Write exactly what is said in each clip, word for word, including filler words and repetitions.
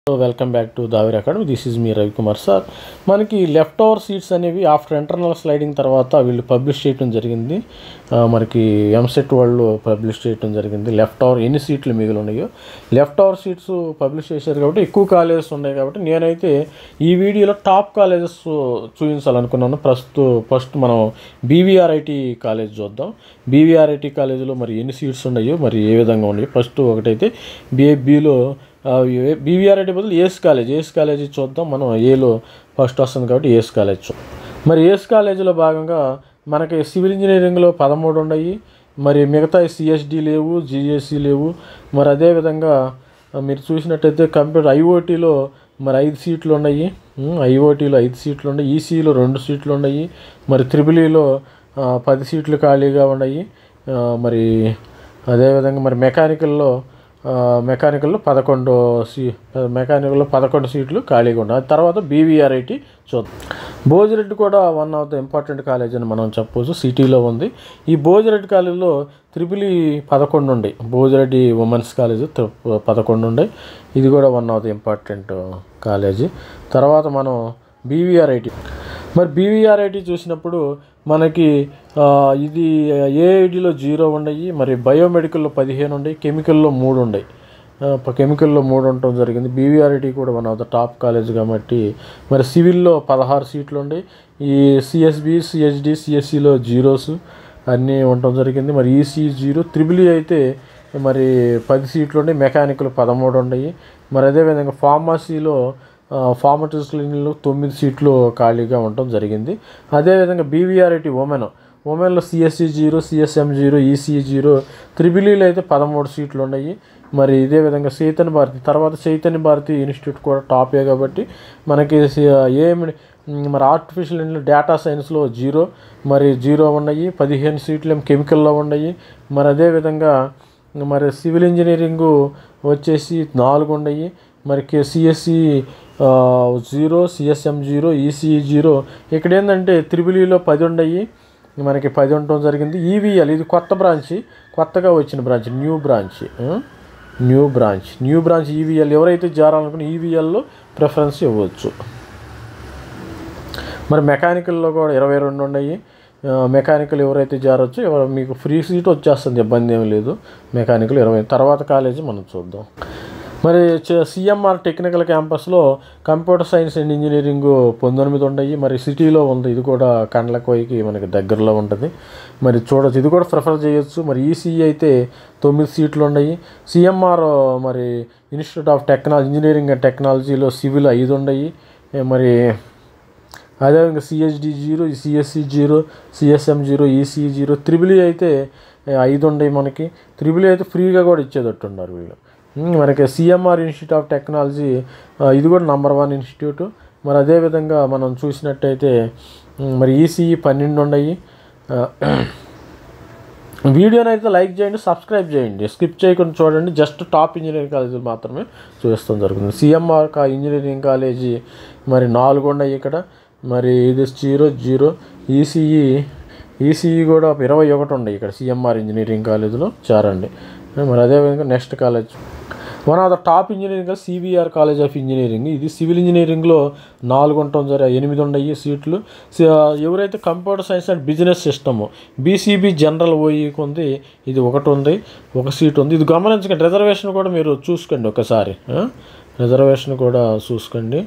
Welcome back to Davir academy. This is me Ravikumar sir. మనకి left over seats అనేవి after internal sliding తర్వాత వీళ్ళు publish చేయడం జరిగింది. మనకి ఎంసెట్ వాళ్ళు పబ్లిష్ చేయడం జరిగింది. లెఫ్ట్ ఓవర్ ఎన్ని సీట్లు మిగిలి ఉన్నాయో లెఫ్ట్ ఓవర్ సీట్స్ పబ్లిష్ చేశారు కాబట్టి ఎక్కువ కాలేజెస్ ఉన్నాయి కాబట్టి నేనైతే ఈ వీడియోలో టాప్ కాలేజెస్ చూపించాలనుకున్నాను. ప్రస్తుతం ఫస్ట్ మనం బీవీఆర్ఐటీ కాలేజ్ చూద్దాం. బీవీఆర్ఐటీ కాలేజీలో మరి ఎన్ని సీట్స్ ఉన్నాయో మరి ఏ విధంగా ఉన్నాయో ఫస్ట్ ఒకటైతే బిఏబీలో బీవీఆర్ఐటీ బదులు ఏస్ కాలేజ్ ఏస్ కాలేజీ చూద్దాం. మనం ఏలో ఫస్ట్ వస్తుంది కాబట్టి ఏస్ కాలేజ్ చూద్దాం. మరి ఏస్ కాలేజీలో భాగంగా మనకి సివిల్ ఇంజనీరింగ్లో పదమూడు ఉన్నాయి. మరి మిగతా సిఎస్డి లేవు, జిఎస్సి లేవు. మరి అదేవిధంగా మీరు చూసినట్టయితే కంప్యూటర్ ఐఓటీలో మరి ఐదు సీట్లు ఉన్నాయి. ఐఓటీలో ఐదు సీట్లు ఉన్నాయి. ఈసీలో రెండు సీట్లు ఉన్నాయి. మరి త్రిబులీలో పది సీట్లు ఖాళీగా ఉన్నాయి. మరి అదేవిధంగా మరి మెకానికల్లో మెకానికల్లో పదకొండు సీ మెకానికల్లో పదకొండు సీట్లు ఖాళీగా ఉన్నాయి. తర్వాత బీవీఆర్ఐటీ చూద్దాం. భోజిరెడ్డి కూడా one of the important college అని మనం చెప్పవచ్చు. సిటీలో ఉంది. ఈ భోజిరెడ్డి కాలేజీలో త్రిబులి పదకొండు ఉండే. భోజిరెడ్డి ఉమెన్స్ కాలేజ్ పదకొండు ఉండే. ఇది కూడా one of the important college. తర్వాత మనం బీవీఆర్ఐటీ మరి బీవీఆర్ఐటీ చూసినప్పుడు మనకి ఇది ఏఐడిలో జీరో ఉన్నాయి. మరి బయోమెడికల్లో పదిహేను ఉన్నాయి. కెమికల్లో మూడు ఉన్నాయి. కెమికల్లో మూడు ఉండటం జరిగింది. బీవీఆర్ఐటీ కూడా one of the top college కాబట్టి మరి సివిల్లో పదహారు సీట్లు ఉన్నాయి. ఈ సిఎస్బి, సిహెచ్డి, సిఎస్సిలో జీరోస్ అన్నీ ఉండటం జరిగింది. మరి ఈసీ జీరో. త్రిబులి అయితే మరి పది సీట్లు ఉన్నాయి. మెకానికల్ పదమూడు ఉన్నాయి. మరి అదేవిధంగా ఫార్మసీలో ఫార్మసిస్టులు తొమ్మిది సీట్లు ఖాళీగా ఉండటం జరిగింది. అదేవిధంగా బీవీఆర్ఐటీ ఉమెన్ ఉమెన్లో CSC zero, CSM zero, EC zero. త్రిబులీలో అయితే పదమూడు సీట్లు ఉన్నాయి. మరి ఇదే విధంగా చైతన్య భారతి తర్వాత చైతన్య భారతి ఇన్స్టిట్యూట్ కూడా టాపే కాబట్టి మనకి ఏమి మరి ఆర్టిఫిషియల్ డేటా సైన్స్లో జీరో మరి జీరో ఉన్నాయి. పదిహేను సీట్లు ఏం కెమికల్లో ఉన్నాయి. మరి అదేవిధంగా మరి సివిల్ ఇంజనీరింగు వచ్చేసి నాలుగు ఉన్నాయి. మరి CSC zero, CSM zero, EC zero. ఇక్కడ ఏంటంటే త్రిబులీలో పది ఉన్నాయి. మనకి పది ఉండటం జరిగింది. ఈవీఎల్ ఇది కొత్త బ్రాంచ్, కొత్తగా వచ్చిన branch, new branch new branch new branch EVL. ఎవరైతే చేరాలనుకున్న ఈవీఎల్లో ప్రిఫరెన్స్ ఇవ్వచ్చు. మరి మెకానికల్లో కూడా ఇరవై రెండు ఉన్నాయి. మెకానికల్ ఎవరైతే చేరొచ్చు ఎవరు మీకు ఫ్రీ సీట్ వచ్చేస్తుంది, ఇబ్బంది ఏమి లేదు. మెకానికల్ ఇరవై. తర్వాత కాలేజీ మనం చూద్దాం. మరి సిఎంఆర్ టెక్నికల్ క్యాంపస్లో కంప్యూటర్ సైన్స్ అండ్ ఇంజనీరింగ్ పంతొమ్మిది ఉన్నాయి. మరి సిటీలో ఉంది. ఇది కూడా కండ్లకోయికి మనకి దగ్గరలో ఉంటుంది. మరి చూడవచ్చు, ఇది కూడా ప్రిఫర్ చేయొచ్చు. మరి ఈసీఈ అయితే తొమ్మిది సీట్లు ఉన్నాయి. సిఎంఆర్ మరి institute of technology engineering and టెక్నాలజీలో సివిల్ ఐదు ఉన్నాయి. మరి అదేవిధంగా CHD zero, CSC zero, CSM zero, EC zero. Triple E అయితే ఐదు ఉన్నాయి మనకి. త్రిబులి అయితే ఫ్రీగా కూడా ఇచ్చేటట్టున్నారు వీళ్ళు. మనకి సిఎంఆర్ ఇన్స్టిట్యూట్ ఆఫ్ టెక్నాలజీ ఇది కూడా నంబర్ వన్ ఇన్స్టిట్యూట్. మరి అదేవిధంగా మనం చూసినట్టయితే మరి ఈసీఈ పన్నెండు ఉన్నాయి. వీడియోని అయితే లైక్ చేయండి, సబ్స్క్రైబ్ చేయండి, స్కిప్ చేయకుండా చూడండి. జస్ట్ టాప్ ఇంజనీరింగ్ కాలేజీలు మాత్రమే చూపిస్తాం జరుగుతుంది. సిఎంఆర్ కా ఇంజనీరింగ్ కాలేజీ మరి నాలుగు ఉన్నాయి ఇక్కడ. మరి ఇది జీరో జీరో. ఈసీఈ ఈసీఈ కూడా ఇరవై ఒకటి ఉన్నాయి ఇక్కడ సిఎంఆర్ ఇంజనీరింగ్ కాలేజీలో చేరండి. మరి అదేవిధంగా next college one of the top engineering CVR college of engineering. ఇది సివిల్ ఇంజనీరింగ్లో నాలుగు ఉండటం జరిగే ఎనిమిది ఉన్నాయి సీట్లు. ఎవరైతే computer science and business system BCB general ఓఈకి ఉంది, ఇది ఒకటి ఉంది, ఒక సీట్ ఉంది. ఇది గమనించకండి. రిజర్వేషన్ కూడా మీరు చూసుకోండి ఒకసారి. రిజర్వేషన్ కూడా చూసుకోండి.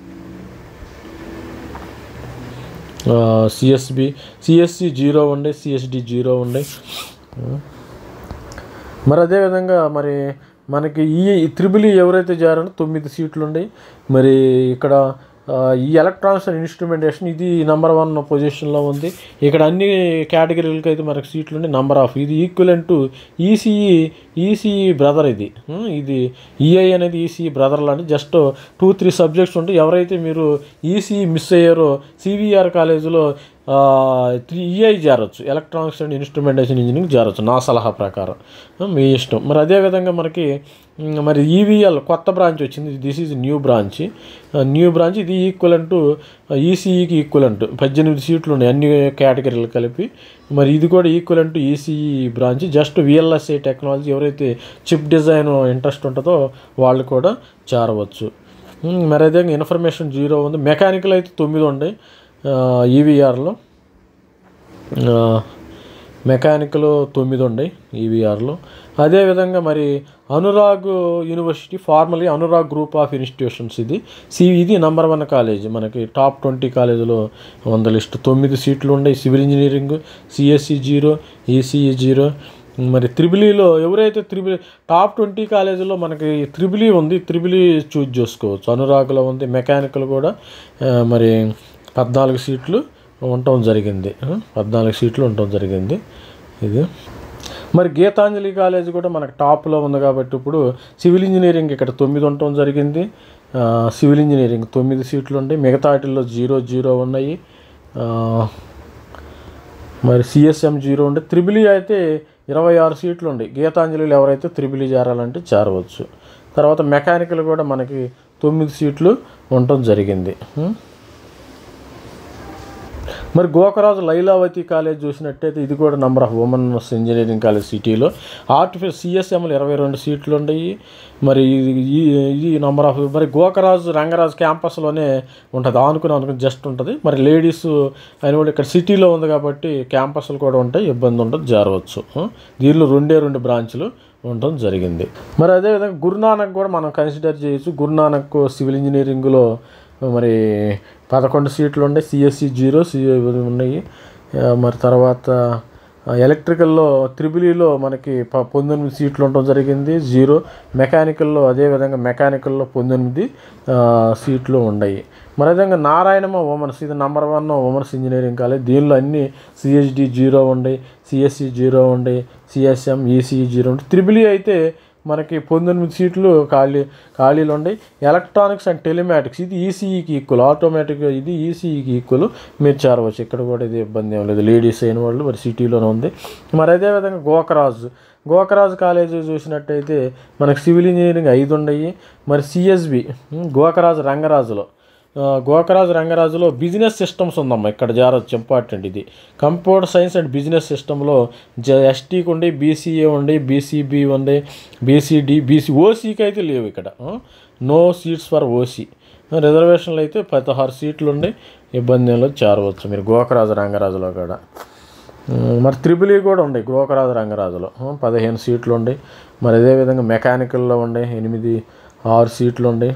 సిఎస్బి సిఎస్సి జీరో ఉండే, సిఎస్డి జీరో ఉండే. మరి అదేవిధంగా మరి మనకి ఈ త్రిబులి ఎవరైతే చేరారో తొమ్మిది సీట్లు ఉన్నాయి. మరి ఇక్కడ ఈ ఎలక్ట్రానిక్స్ అండ్ ఇన్స్ట్రుమెంటేషన్ ఇది నెంబర్ వన్ పొజిషన్లో ఉంది. ఇక్కడ అన్ని కేటగిరీలకి అయితే మనకి సీట్లు ఉన్నాయి. నెంబర్ ఆఫ్ ఇది equivalent to ECE ECE brother. ఇది ఇది ఈఐ అనేది ఈసీఈ బ్రదర్ లాంటి జస్ట్ టూ త్రీ సబ్జెక్ట్స్ ఉంటాయి. ఎవరైతే మీరు ఈసీఈ మిస్ అయ్యారో సివిఆర్ కాలేజీలో త్రీ ఈఐ చేరొచ్చు, ఎలక్ట్రానిక్స్ అండ్ ఇన్స్ట్రుమెంటేషన్ ఇంజనీరింగ్ చేరొచ్చు నా సలహా ప్రకారం, మీ ఇష్టం. మరి అదేవిధంగా మనకి మరి ఈవీఎల్ కొత్త బ్రాంచ్ వచ్చింది. This is new branch new branch ఇది ఈక్వలెంట్ టు ఈసీఈకి ఈక్వలెంట్ పద్దెనిమిది సీట్లు ఉన్నాయి అన్ని కేటగిరీలు కలిపి. మరి ఇది కూడా equivalent to ECE branch. Just VLSI technology ఎవరైతే చిప్ డిజైన్ ఇంట్రెస్ట్ ఉంటుందో వాళ్ళు కూడా చేరవచ్చు. మరి అదే ఇన్ఫర్మేషన్ జీరో ఉంది. మెకానికల్ అయితే తొమ్మిది ఉన్నాయి ఈవీఆర్లో, మెకానికల్ తొమ్మిది ఉన్నాయి ఈవీఆర్లో. అదేవిధంగా మరి Anurag university, formerly Anurag group of institutions, ఇది సి ఇది నెంబర్ వన్ కాలేజ్, మనకి టాప్ ట్వంటీ కాలేజీలో వంద లిస్టు. తొమ్మిది సీట్లు ఉన్నాయి. Civil engineering, CSC zero, ECE zero. మరి త్రిబులీలో ఎవరైతే త్రిబుల్ టాప్ ట్వంటీ కాలేజీలో మనకి త్రిబులీ ఉంది, త్రిబులీ చూజ్ చేసుకోవచ్చు. అనురాగ్లో ఉంది. మెకానికల్ కూడా మరి పద్నాలుగు సీట్లు ఉండటం జరిగింది, పద్నాలుగు సీట్లు ఉండటం జరిగింది ఇది. మరి గీతాంజలి కాలేజ్ కూడా మనకు టాప్లో ఉంది కాబట్టి ఇప్పుడు సివిల్ ఇంజనీరింగ్ ఇక్కడ తొమ్మిది ఉండటం జరిగింది. సివిల్ ఇంజనీరింగ్ తొమ్మిది సీట్లు ఉన్నాయి. మిగతా వాటిల్లో జీరో జీరో ఉన్నాయి. మరి సిఎస్ఎం జీరో ఉండే. త్రిబులీ అయితే ఇరవై ఆరు సీట్లు ఉన్నాయి. గీతాంజలిలో ఎవరైతే త్రిబులీ చేరాలంటే చేరవచ్చు. తర్వాత మెకానికల్ కూడా మనకి తొమ్మిది సీట్లు ఉండటం జరిగింది. మరి గోకరాజు లైలావతి కాలేజ్ చూసినట్టయితే ఇది కూడా number of women's engineering college సిటీలో. ఆర్టిఫిషియల్ సిఎస్ఎంలు ఇరవై రెండు సీట్లు ఉన్నాయి. మరి ఈ ఇది నెంబర్ ఆఫ్ మరి గోకరాజు రంగరాజు క్యాంపస్లోనే ఉంటుంది, ఆనుకుని అనుకుని జస్ట్ ఉంటుంది. మరి లేడీస్ అయిన కూడా ఇక్కడ సిటీలో ఉంది కాబట్టి క్యాంపస్లు కూడా ఉంటాయి, ఇబ్బంది ఉండదు, చేరవచ్చు. దీనిలో రెండే రెండు బ్రాంచ్లు ఉండటం జరిగింది. మరి అదేవిధంగా గురునానక్ కూడా మనం కన్సిడర్ చేయొచ్చు. గురునానక్ సివిల్ ఇంజనీరింగ్లో మరి పదకొండు సీట్లు ఉన్నాయి. సిఎస్సి జీరో సి ఉన్నాయి. మరి తర్వాత ఎలక్ట్రికల్లో త్రిబులీలో మనకి ప పంతొమ్మిది సీట్లు ఉండటం జరిగింది, జీరో. మెకానికల్లో అదేవిధంగా మెకానికల్లో పంతొమ్మిది సీట్లు ఉన్నాయి. మరి అదేవిధంగా నారాయణమ్మ ఉమెన్స్, ఇది number one women's engineering college. దీనిలో అన్ని సిహెచ్డి జీరో ఉన్నాయి, సిఎస్సి జీరో ఉన్నాయి, సిఎస్ఎం ఈసీఈ జీరో ఉంటాయి. త్రిబులీ అయితే మనకి పంతొమ్మిది సీట్లు ఖాళీ ఖాళీలు ఉన్నాయి. ఎలక్ట్రానిక్స్ అండ్ టెలిమాటిక్స్ ఇది ఈసీఈకి ఈక్వల్, ఆటోమేటిక్గా ఇది ఈసీఈకి ఈక్వల్, మీరు చేరవచ్చు. ఇక్కడ కూడా ఇది ఇబ్బంది ఏం లేదు, లేడీస్ అయిన వాళ్ళు మరి సిటీలోనే ఉంది. మరి అదేవిధంగా గోకరాజు గోకరాజు కాలేజీ చూసినట్టయితే మనకి సివిల్ ఇంజనీరింగ్ ఐదు ఉన్నాయి. మరి సిఎస్బి గోకరాజు రంగరాజులో గోకరాజు రంగరాజులో బిజినెస్ సిస్టమ్స్ ఉందమ్మా, ఇక్కడ చేరవచ్చు, ఇంపార్టెంట్ ఇది. కంప్యూటర్ సైన్స్ అండ్ బిజినెస్ సిస్టంలో జ ఎస్టీకి ఉండి, బీసీఏ ఉండి, బీసీబీ ఉంది, బీసీడీ, బీసీ ఓసీకి అయితే లేవు ఇక్కడ, నో సీట్స్ ఫర్ ఓసీ. రిజర్వేషన్లు అయితే పదహారు సీట్లు ఉండి, ఇబ్బందిలో చేరవచ్చు మీరు గోకరాజు రంగరాజులో కూడా. మరి త్రిబులీ కూడా ఉండే గోకరాజు రంగరాజులో పదిహేను సీట్లు ఉండి. మరి అదేవిధంగా మెకానికల్లో ఉండే ఎనిమిది ఆరు సీట్లు ఉండి,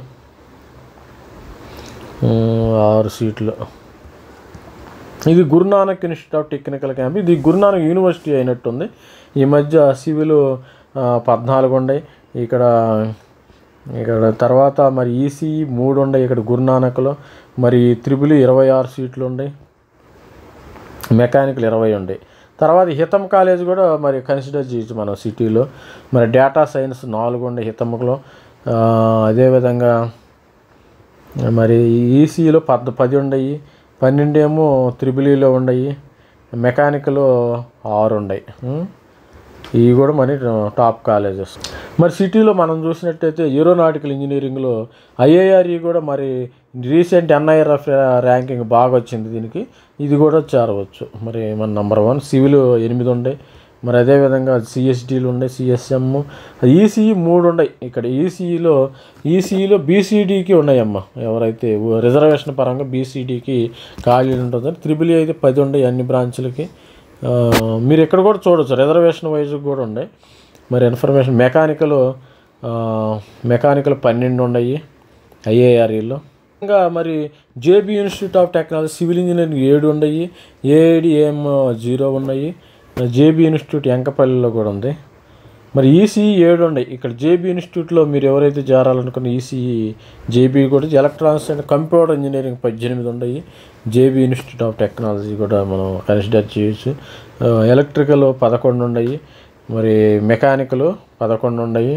ఆరు సీట్లు. ఇది Guru Nanak institute of technical camp, ఇది గురునానక్ యూనివర్సిటీ అయినట్టుంది. ఈ మధ్య సివిల్ పద్నాలుగు ఉన్నాయి ఇక్కడ. ఇక్కడ తర్వాత మరి ఈసీఈ మూడు ఉన్నాయి ఇక్కడ గురునానక్లో. మరి త్రిబుల్ ఇరవై ఆరు సీట్లు ఉన్నాయి, మెకానికల్ ఇరవై ఉన్నాయి. తర్వాత హితం కాలేజ్ కూడా మరి కన్సిడర్ చేయొచ్చు మనం సిటీలో. మరి డేటా సైన్స్ నాలుగు ఉన్నాయి హితంలో. అదేవిధంగా మరి ఈసీలో పద్ పది ఉన్నాయి, పన్నెండు ఏమో త్రిబులీలో ఉన్నాయి, మెకానికల్ ఆరు ఉన్నాయి. ఇవి కూడా మరి టాప్ కాలేజెస్. మరి సిటీలో మనం చూసినట్టయితే ఏరోనాటికల్ ఇంజనీరింగ్లో ఐఏఆర్ఈ కూడా మరి రీసెంట్ ఎన్ఐఆర్ఎఫ్ ర్యాంకింగ్ బాగా వచ్చింది దీనికి, ఇది కూడా చేరవచ్చు. మరి మన నెంబర్ వన్. సివిల్ ఎనిమిది ఉన్నాయి. మరి అదేవిధంగా సిఎస్డీలు ఉన్నాయి, సిఎస్ఎం, ఈసీఈ మూడు ఉన్నాయి ఇక్కడ. ఈసీఈలో ఈసీఈలో బీసీడీకి ఉన్నాయమ్మ, ఎవరైతే రిజర్వేషన్ పరంగా బీసీడీకి ఖాళీలు ఉంటుందని. త్రిబుల్ అయితే పది ఉన్నాయి అన్ని బ్రాంచ్లకి. మీరు ఇక్కడ కూడా చూడవచ్చు, రిజర్వేషన్ వైజ్ కూడా ఉన్నాయి. మరి ఇన్ఫర్మేషన్ మెకానికల్ మెకానికల్ పన్నెండు ఉన్నాయి ఐఏఆర్ఈలో. ఇంకా మరి JB institute of technology civil engineering ఏడు ఉన్నాయి, ఏఐడిఎం జీరో ఉన్నాయి. జేబీ ఇన్స్టిట్యూట్ ఎంకపల్లిలో కూడా ఉంది. మరి ఈసీఈ ఏడు ఉన్నాయి ఇక్కడ. జేబీ ఇన్స్టిట్యూట్లో మీరు ఎవరైతే చేరాలనుకున్న ఈసీఈ జేబీ కూడా. ఎలక్ట్రానిక్స్ అండ్ కంప్యూటర్ ఇంజనీరింగ్ పద్దెనిమిది ఉన్నాయి. జేబీ ఇన్స్టిట్యూట్ ఆఫ్ టెక్నాలజీ కూడా మనం కన్సిడర్ చేయొచ్చు. ఎలక్ట్రికల్ పదకొండు ఉన్నాయి, మరి మెకానికల్ పదకొండు ఉన్నాయి.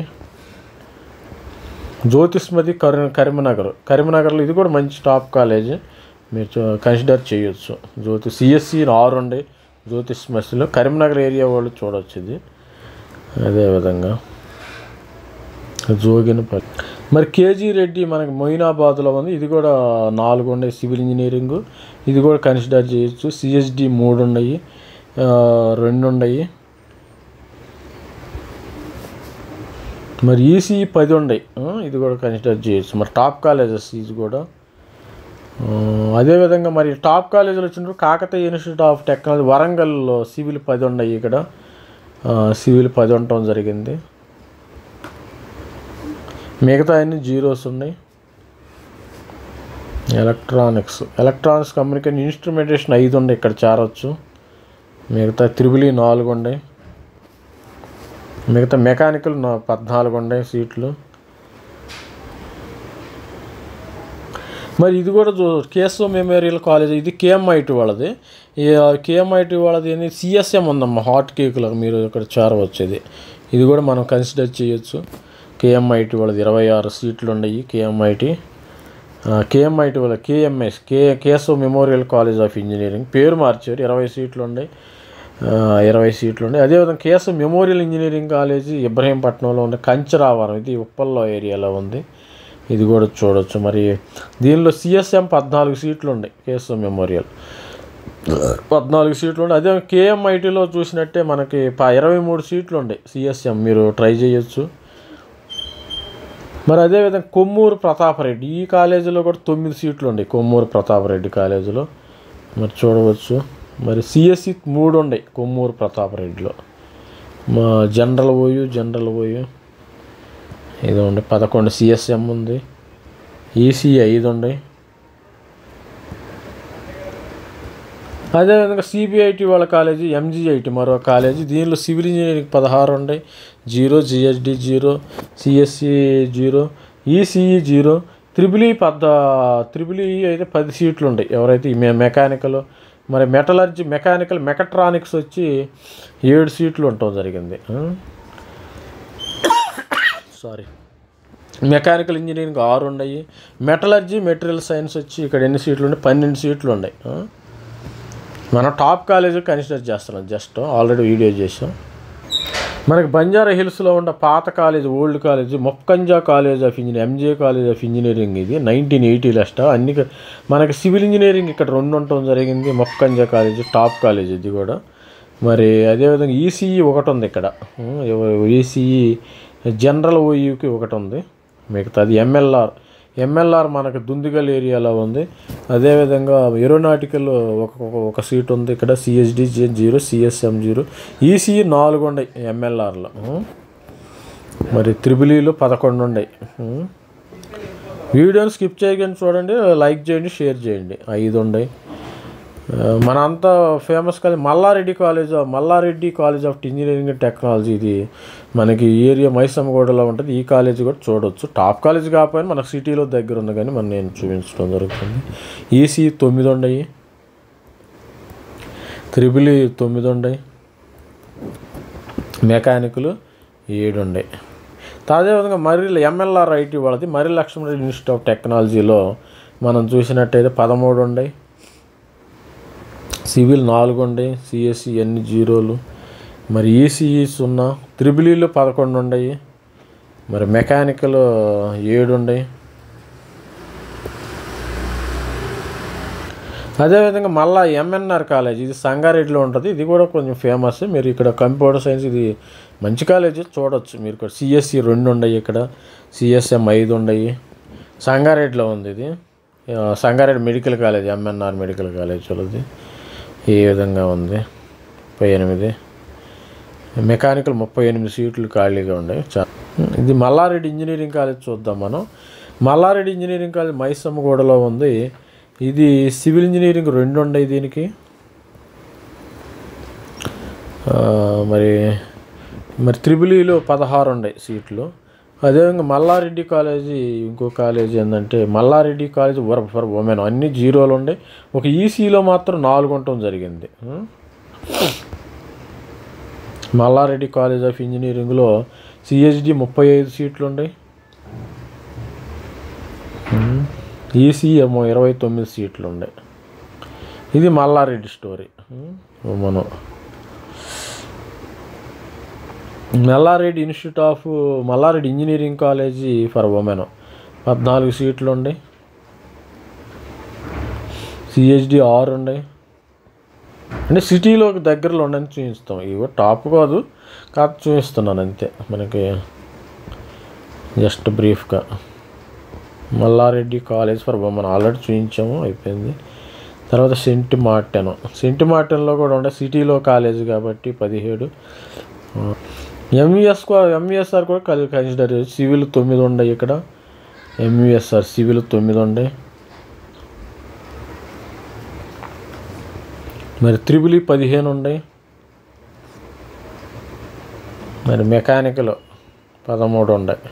జ్యోతిష్మతి కరీ కరీంనగర్ కరీంనగర్లో ఇది కూడా మంచి టాప్ కాలేజ్, మీరు కన్సిడర్ చేయొచ్చు. జ్యోతి సిఎస్సి ఆరు ఉన్నాయి జ్యోతిష్మతిలో. కరీంనగర్ ఏరియా వాళ్ళు చూడవచ్చు ఇది. అదేవిధంగా జోగినపల్లి. మరి కేజీ రెడ్డి మనకి మొయినాబాద్లో ఉంది, ఇది కూడా నాలుగు ఉన్నాయి సివిల్ ఇంజనీరింగు, ఇది కూడా కన్సిడర్ చేయొచ్చు. సిఎస్డి మూడు ఉన్నాయి, రెండు ఉన్నాయి. మరి ఈసీఈ పది ఉన్నాయి, ఇది కూడా కన్సిడర్ చేయొచ్చు. మరి టాప్ కాలేజెస్ ఇది కూడా. అదేవిధంగా మరి టాప్ కాలేజీలు వచ్చినప్పుడు కాకతీయ ఇన్స్టిట్యూట్ ఆఫ్ టెక్నాలజీ వరంగల్లో సివిల్ పది ఉన్నాయి, ఇక్కడ సివిల్ పది ఉండటం జరిగింది. మిగతా అన్ని జీరోస్ ఉన్నాయి. ఎలక్ట్రానిక్స్ ఎలక్ట్రానిక్స్ కమ్యూనికేషన్ ఇన్స్ట్రుమెంటేషన్ ఐదు ఉన్నాయి, ఇక్కడ చేరవచ్చు. మిగతా త్రిబుల్ ఈ నాలుగు ఉన్నాయి. మిగతా మెకానికల్ పద్నాలుగు ఉన్నాయి సీట్లు. మరి ఇది కూడా కేఎస్ఓ మెమోరియల్ కాలేజ్, ఇది కేఎంఐటి వాళ్ళది. ఈ కేఎంఐటి వాళ్ళది ఏంటి సిఎస్ఎం ఉందమ్మా, హాట్ కేకులో మీరు ఇక్కడ చేరవచ్చు. ఇది ఇది కూడా మనం కన్సిడర్ చేయొచ్చు. కేఎంఐటి వాళ్ళది ఇరవై ఆరు సీట్లు ఉన్నాయి. కేఎంఐటి కేఎంఐటి వాళ్ళ KMS K KSO memorial college of engineering పేరు మార్చారు. ఇరవై సీట్లు ఉన్నాయి, ఇరవై సీట్లు ఉన్నాయి. అదేవిధంగా కేఎస్ఓ మెమోరియల్ ఇంజనీరింగ్ కాలేజీ ఇబ్రహీంపట్నంలో ఉంది. కంచరావరం ఇది ఉప్పల్లో ఏరియాలో ఉంది, ఇది కూడా చూడవచ్చు. మరి దీనిలో సిఎస్ఎం పద్నాలుగు సీట్లు ఉన్నాయి, కేఎస్ఓ మెమోరియల్ పద్నాలుగు సీట్లు ఉన్నాయి. అదే కేఎంఐటీలో చూసినట్టే మనకి ఇరవై మూడు సీట్లు ఉన్నాయి సిఎస్ఎం, మీరు ట్రై చేయొచ్చు. మరి అదేవిధంగా కొమ్మూరు ప్రతాపరెడ్డి ఈ కాలేజీలో కూడా తొమ్మిది సీట్లు ఉన్నాయి, కొమ్మూరు ప్రతాపరెడ్డి కాలేజీలో మరి చూడవచ్చు. మరి సిఎస్సి మూడు ఉన్నాయి కొమ్మూరు ప్రతాపరెడ్డిలో. మా జనరల్ ఓయు జనరల్ ఓయు ఇది ఉండే పదకొండు సిఎస్ఎం ఉంది. ఈసీ ఐదు ఉన్నాయి. అదేవిధంగా సిబిఐటి వాళ్ళ కాలేజీ ఎంజీఐటి మరో కాలేజీ, దీనిలో సివిల్ ఇంజనీరింగ్ పదహారు ఉన్నాయి, zero, GHD zero, CSC zero, ECE zero, triple E పద్ద త్రిబుల్ ఈ అయితే పది సీట్లు ఉన్నాయి. ఎవరైతే మే మెకానికల్ మరి మెటలర్జీ మెకానికల్ మెకట్రానిక్స్ వచ్చి ఏడు సీట్లు ఉండటం జరిగింది. సారీ మెకానికల్ ఇంజనీరింగ్ ఆరు ఉన్నాయి. మెటలర్జీ మెటీరియల్ సైన్స్ వచ్చి ఇక్కడ ఎన్ని సీట్లు ఉన్నాయి, పన్నెండు సీట్లు ఉన్నాయి. మనం టాప్ కాలేజీ కన్సిడర్ చేస్తున్నాం, జస్ట్ ఆల్రెడీ వీడియో చేసాం. మనకి బంజారా హిల్స్లో ఉన్న పాత college old college Mukarram Jah college of engineering MJ college of engineering ఇది నైన్టీన్ ఎయిటీ లెస్ట్. అన్ని మనకి సివిల్ ఇంజనీరింగ్ ఇక్కడ రెండు ఉండటం జరిగింది. మొక్కంజా కాలేజ్ టాప్ కాలేజ్ ఇది కూడా. మరి అదేవిధంగా ఈసీఈ ఒకటి ఉంది ఇక్కడ, ఈసీఈ జనరల్ ఓయూకి ఒకటి ఉంది. మిగతాది ఎంఎల్ఆర్ ఎంఎల్ఆర్ మనకు దుందిగల్ ఏరియాలో ఉంది. అదేవిధంగా ఏరోనాటికల్ ఒక ఒక సీట్ ఉంది ఇక్కడ, CSD zero, CSM zero, ECE నాలుగు ఉన్నాయి ఎంఎల్ఆర్లో. మరి త్రిబులీలో పదకొండు ఉన్నాయి. వీడియోని స్కిప్ చేయకుండా చూడండి, లైక్ చేయండి, షేర్ చేయండి. ఐదు ఉన్నాయి. మన అంతా famous college Malla Reddy college Malla Reddy college of engineering and technology, ఇది మనకి ఏరియా మైసమ్మగూడలో ఉంటుంది. ఈ కాలేజ్ కూడా చూడవచ్చు. టాప్ కాలేజ్ కాకపోయినా మనకు సిటీలో దగ్గర ఉంది కానీ మనం నేను చూపించడం జరుగుతుంది. ఈసీ తొమ్మిది ఉన్నాయి, త్రిబుల్ తొమ్మిది ఉన్నాయి, మెకానికల్ ఏడు ఉన్నాయి. అదేవిధంగా మర్రి ఎంఎల్ఆర్ ఐటీ వాళ్ళది మర్రి లక్ష్మణరెడ్డి ఇన్స్టిట్యూట్ ఆఫ్ టెక్నాలజీలో మనం చూసినట్టయితే పదమూడు ఉన్నాయి. సివిల్ నాలుగు ఉన్నాయి, సిఎస్సి అన్ని జీరోలు. మరి ఈసీఈ సున్నా, త్రిబులీలో పదకొండు ఉన్నాయి. మరి మెకానికల్ ఏడు ఉన్నాయి. అదేవిధంగా మళ్ళీ ఎంఎన్ఆర్ కాలేజ్ ఇది సంగారెడ్డిలో ఉంటుంది. ఇది కూడా కొంచెం ఫేమస్. మీరు ఇక్కడ కంప్యూటర్ సైన్స్ ఇది మంచి కాలేజ్ చూడవచ్చు. మీరు ఇక్కడ సిఎస్సి రెండు ఉన్నాయి, ఇక్కడ సిఎస్ఎం ఐదు ఉన్నాయి. సంగారెడ్డిలో ఉంది ఇది, Sangareddy medical college MNR medical college వాళ్ళది ఈ విధంగా ఉంది. ముప్పై ఎనిమిది మెకానికల్ ముప్పై ఎనిమిది సీట్లు ఖాళీగా ఉన్నాయి. ఇది మల్లారెడ్డి ఇంజనీరింగ్ కాలేజ్ చూద్దాం మనం. మల్లారెడ్డి ఇంజనీరింగ్ కాలేజ్ మైసమ్మగూడలో ఉంది. ఇది సివిల్ ఇంజనీరింగ్ రెండు ఉన్నాయి దీనికి. మరి మరి త్రిబులీలో పదహారు ఉన్నాయి సీట్లు. అదేవిధంగా మల్లారెడ్డి కాలేజీ ఇంకో కాలేజీ ఏంటంటే మల్లారెడ్డి కాలేజ్ ఫర్ ఉమెన్ అన్ని జీరోలు ఉన్నాయి. ఒక ఈసీలో మాత్రం నాలుగు ఉండటం జరిగింది. మల్లారెడ్డి కాలేజ్ ఆఫ్ ఇంజనీరింగ్లో సిహెచ్డి ముప్పై ఐదు సీట్లు ఉన్నాయి. ఈసీ ఏమో ఇరవై తొమ్మిది సీట్లు ఉన్నాయి. ఇది మల్లారెడ్డి స్టోరీ. మనం Malla Reddy institute of Malla Reddy engineering college for women పద్నాలుగు సీట్లు ఉన్నాయి. సిహెచ్డి ఆరు ఉన్నాయి. అంటే సిటీలోకి దగ్గరలో ఉండని చూపిస్తాం. ఇవి టాప్ కాదు, కాకపోతే చూపిస్తున్నాను అంతే. మనకి జస్ట్ బ్రీఫ్గా Malla Reddy college for women already చూపించాము, అయిపోయింది. తర్వాత సెంట్ మార్టెన్ సెంట్ మార్టెన్లో కూడా ఉండే సిటీలో కాలేజ్ కాబట్టి పదిహేడు. ఎంవిఎస్ ఎంవిఎస్ఆర్ కూడా కలిసి కన్సిడర్ చేయొచ్చు. సివిల్ తొమ్మిది ఉన్నాయి ఇక్కడ, ఎంవిఎస్ఆర్ సివిల్ తొమ్మిది ఉన్నాయి. మరి త్రిబుల్ ఈ పదిహేను ఉన్నాయి. మరి మెకానికల్ పదమూడు ఉన్నాయి.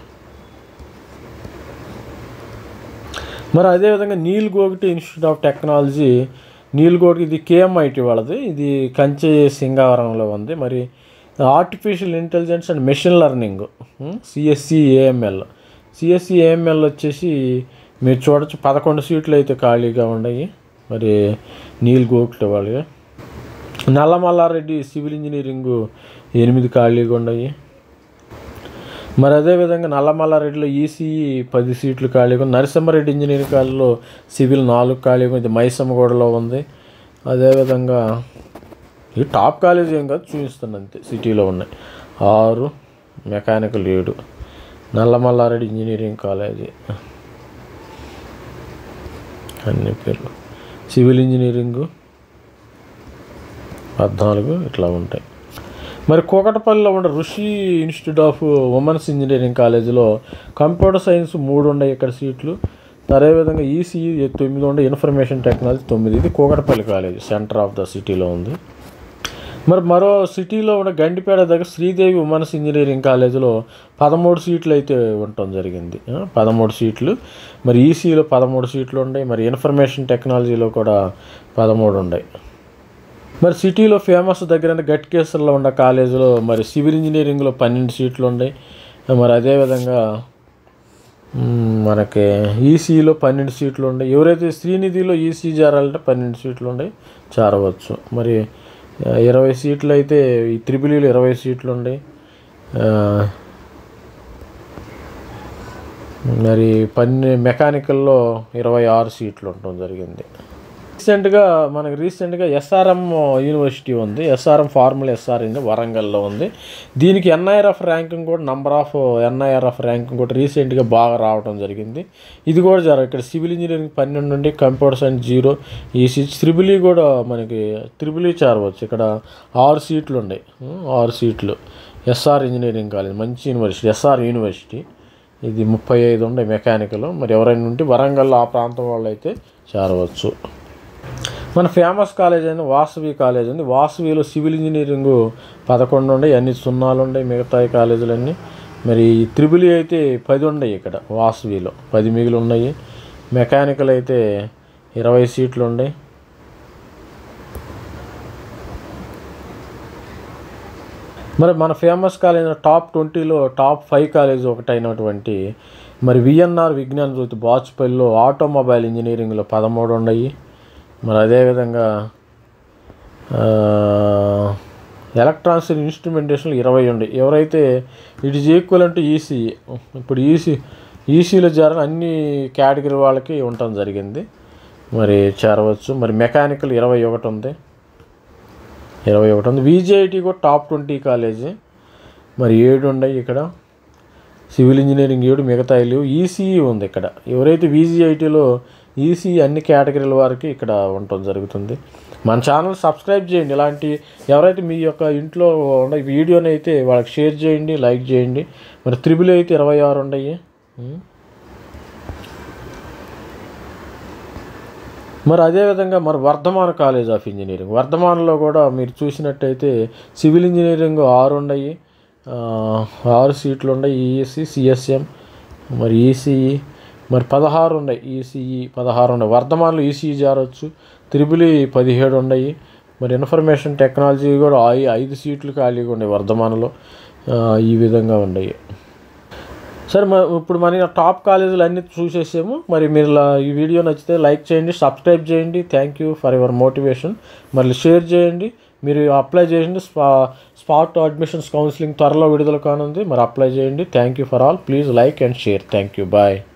మరి అదేవిధంగా Neil Gogte institute of technology, Neil Gogte ఇది కేఎంఐటి వాళ్ళది, ఇది కంచె సింగావరంలో ఉంది. మరి artificial intelligence and machine learning CSC AML CSC AML వచ్చేసి మీరు చూడొచ్చు పదకొండు సీట్లు అయితే ఖాళీగా ఉన్నాయి. మరి నీల్ గోగిటి వాళ్ళకి. నల్లమల్లారెడ్డి సివిల్ ఇంజనీరింగ్ ఎనిమిది ఖాళీగా ఉన్నాయి. మరి అదేవిధంగా నల్లమల్లారెడ్డిలో ఈసీఈ పది సీట్లు ఖాళీగా ఉంది. నరసింహారెడ్డి ఇంజనీరింగ్ కాలేజీలో సివిల్ నాలుగు ఖాళీగా ఉంది. మైసమ్మగూడలో ఉంది. అదేవిధంగా ఈ టాప్ కాలేజీ ఏం కాదు, చూపిస్తాను అంతే. సిటీలో ఉన్నాయి ఆరు, మెకానికల్ ఏడు. నల్లమల్లారెడ్డి ఇంజనీరింగ్ కాలేజీ అన్ని పేర్లు. సివిల్ ఇంజనీరింగు పద్నాలుగు ఇట్లా ఉంటాయి. మరి కూకటపల్లిలో ఉండే Rishi institute of women's engineering కాలేజీలో కంప్యూటర్ సైన్స్ మూడు ఉన్నాయి ఇక్కడ సీట్లు. అదేవిధంగా ఈసీఈ తొమ్మిది ఉండే, ఇన్ఫర్మేషన్ టెక్నాలజీ తొమ్మిది. ఇది Kukatpally college centre of the సిటీలో ఉంది. మరి మరో సిటీలో ఉన్న గండిపేట దగ్గర శ్రీదేవి ఉమెన్స్ ఇంజనీరింగ్ కాలేజీలో పదమూడు సీట్లు అయితే ఉండటం జరిగింది. పదమూడు సీట్లు. మరి ఈసీఈలో పదమూడు సీట్లు ఉన్నాయి. మరి ఇన్ఫర్మేషన్ టెక్నాలజీలో కూడా పదమూడు ఉన్నాయి. మరి సిటీలో ఫేమస్ దగ్గర గట్కేసర్లో ఉన్న కాలేజీలో మరి సివిల్ ఇంజనీరింగ్లో పన్నెండు సీట్లు ఉన్నాయి. మరి అదేవిధంగా మనకి ఈసీలో పన్నెండు సీట్లు ఉన్నాయి. ఎవరైతే శ్రీనిధిలో ఈసీ చేరాలంటే పన్నెండు సీట్లు ఉన్నాయి, చేరవచ్చు. మరి ఇరవై సీట్లు అయితే ఈ త్రిబులీలో ఇరవై సీట్లు ఉన్నాయి. మరి పన్నె మెకానికల్లో ఇరవై ఆరు సీట్లు ఉండటం జరిగింది. రీసెంట్గా మనకి రీసెంట్గా ఎస్ఆర్ఎం యూనివర్సిటీ ఉంది. ఎస్ఆర్ఎం ఫార్ములా ఎస్ఆర్ఎం వరంగల్లో ఉంది. దీనికి ఎన్ఐఆర్ఎఫ్ ర్యాంకింగ్ కూడా నంబర్ ఆఫ్ ఎన్ఐఆర్ఎఫ్ ర్యాంకింగ్ కూడా రీసెంట్గా బాగా రావడం జరిగింది. ఇది కూడా జర ఇక్కడ సివిల్ ఇంజనీరింగ్ పన్నెండు నుండి కంప్యూటర్ సైన్స్ జీరో. ఈ త్రిబుల్ ఈ కూడా మనకి త్రిబుల్ ఈ చేరవచ్చు. ఇక్కడ ఆరు సీట్లు ఉన్నాయి, ఆరు సీట్లు. ఎస్ఆర్ ఇంజనీరింగ్ కాలేజ్ మంచి యూనివర్సిటీ, ఎస్ఆర్ యూనివర్సిటీ. ఇది ముప్పై ఐదు ఉండే మెకానికల్. మరి ఎవరైనా ఉంటే వరంగల్లో ఆ ప్రాంతం వాళ్ళు అయితే చేరవచ్చు. మన ఫేమస్ కాలేజ్ అయిన వాసవి కాలేజ్ ఉంది. వాసవిలో సివిల్ ఇంజనీరింగ్ పదకొండు ఉన్నాయి, అన్ని సున్నాలు ఉన్నాయి మిగతా కాలేజీలన్నీ. మరి త్రిబుల్ ఈ అయితే పది ఉన్నాయి ఇక్కడ వాసవిలో, పది మిగిలి ఉన్నాయి. మెకానికల్ అయితే ఇరవై సీట్లు ఉన్నాయి. మరి మన ఫేమస్ కాలేజ్ టాప్ ట్వంటీలో టాప్ ఫైవ్ కాలేజ్ ఒకటైనటువంటి మరి విఎన్ఆర్ విజ్ఞాన్ జ్యోతి బాచుపల్లిలో ఆటోమొబైల్ ఇంజనీరింగ్లో పదమూడు ఉన్నాయి. మరి అదేవిధంగా ఎలక్ట్రానిక్స్ ఇన్స్ట్రుమెంటేషన్లు ఇరవై ఉన్నాయి. ఎవరైతే ఇట్ ఈజ్ ఈక్వల్ అంటే ఈసీఈ, ఇప్పుడు ఈసీ ఈసీలో చేరని అన్ని కేటగిరీ వాళ్ళకి ఉండటం జరిగింది. మరి చేరవచ్చు. మరి మెకానికల్ ఇరవై ఒకటి ఉంది, ఇరవై ఒకటి ఉంది. విజేఐటీ కూడా టాప్ ట్వంటీ కాలేజీ. మరి ఏడు ఉన్నాయి ఇక్కడ. సివిల్ ఇంజనీరింగ్ ఏడు, మిగతా లేవు. ఈసీఈ ఉంది ఇక్కడ. ఎవరైతే విజిఐటీలో ఈసీ అన్ని కేటగిరీల వారికి ఇక్కడ ఉండటం జరుగుతుంది. మన ఛానల్ సబ్స్క్రైబ్ చేయండి. ఇలాంటి ఎవరైతే మీ యొక్క ఇంట్లో ఉన్న వీడియోని అయితే వాళ్ళకి షేర్ చేయండి, లైక్ చేయండి. మరి త్రిబుల్ అయితే ఇరవై ఆరు ఉన్నాయి. మరి అదేవిధంగా మరి వర్ధమాన కాలేజ్ ఆఫ్ ఇంజనీరింగ్, వర్ధమాన్లో కూడా మీరు చూసినట్టయితే సివిల్ ఇంజనీరింగ్ ఆరు ఉన్నాయి, ఆరు సీట్లు ఉన్నాయి. ఈఎస్సి సిఎస్ఎం మరి ఈసీఈ మరి పదహారు ఉన్నాయి. ఈసీఈ పదహారు ఉన్నాయి. వర్ధమాన్లో ఈసీఈ చేరవచ్చు. త్రిబుల్ ఈ పదిహేడు ఉన్నాయి. మరి ఇన్ఫర్మేషన్ టెక్నాలజీ కూడా ఐ ఐదు సీట్లు ఖాళీగా ఉన్నాయి వర్ధమాన్లో. ఈ విధంగా ఉన్నాయి. సరే మ ఇప్పుడు మన టాప్ కాలేజీలు అన్నీ చూసేసాము. మరి మీరు ఈ వీడియో నచ్చితే లైక్ చేయండి, సబ్స్క్రైబ్ చేయండి. Thank you for your motivation. మరి షేర్ చేయండి. మీరు అప్లై చేయండి. స్పా స్పాట్ అడ్మిషన్స్ కౌన్సిలింగ్ త్వరలో విడుదల కానుంది. మరి అప్లై చేయండి. Thank you for all. Please like and share. Thank you. Bye.